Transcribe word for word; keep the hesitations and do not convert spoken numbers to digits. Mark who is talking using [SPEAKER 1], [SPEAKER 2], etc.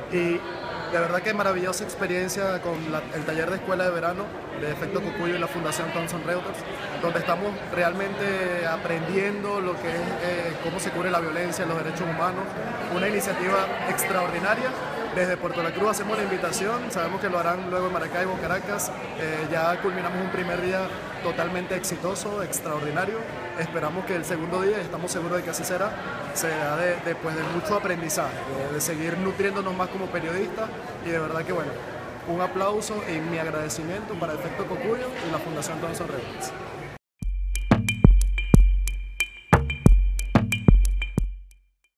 [SPEAKER 1] Y de verdad que maravillosa experiencia con la- el taller de escuela de verano de Efecto Cocuyo y la Fundación Thomson Reuters, donde estamos realmente aprendiendo lo que es eh, cómo se cubre la violencia, los derechos humanos. Una iniciativa extraordinaria. Desde Puerto La Cruz hacemos la invitación, sabemos que lo harán luego en Maracaibo, Caracas. Eh, ya culminamos un primer día totalmente exitoso, extraordinario. Esperamos que el segundo día, y estamos seguros de que así será, sea de, de, pues, de mucho aprendizaje, de, de seguir nutriéndonos más como periodistas y de verdad que bueno, un aplauso y mi agradecimiento para Efecto Cocuyo y la Fundación Thomson Reuters.